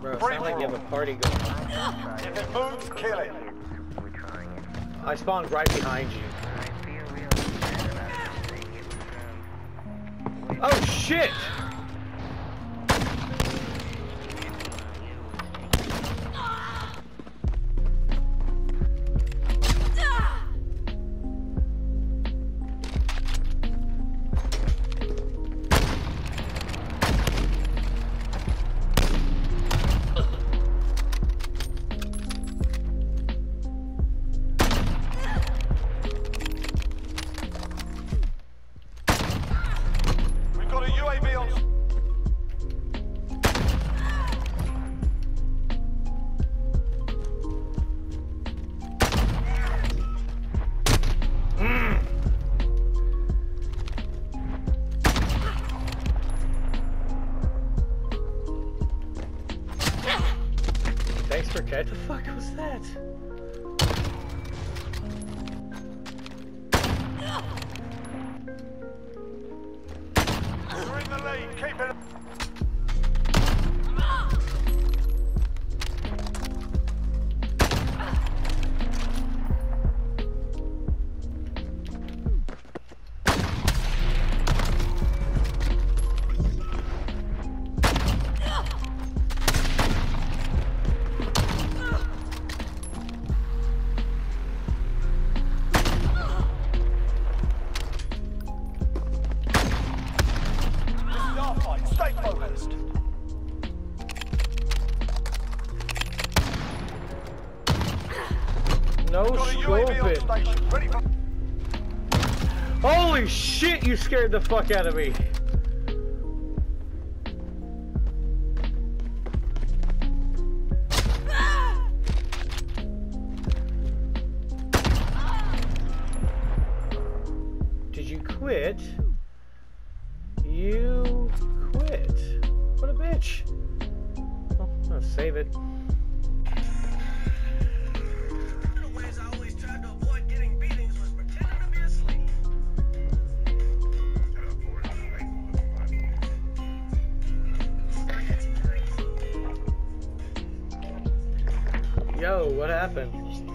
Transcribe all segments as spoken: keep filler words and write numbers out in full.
Bro, it sounds like you have a party going on. If it moves, kill it. I spawned right behind you. Oh shit! Thanks for catch. What the fuck was that? You're in the lead. Keep it. Stay focused. No scoping. Ready for... Holy shit, you scared the fuck out of me. Did you quit? You quit. What a bitch. Well, I'll save it. Yo, what happened?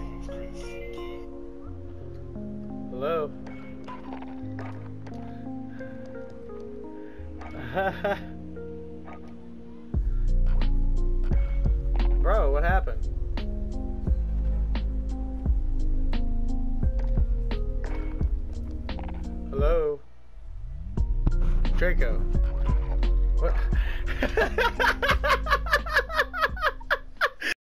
Hello? Bro, what happened? Hello? Draco? What?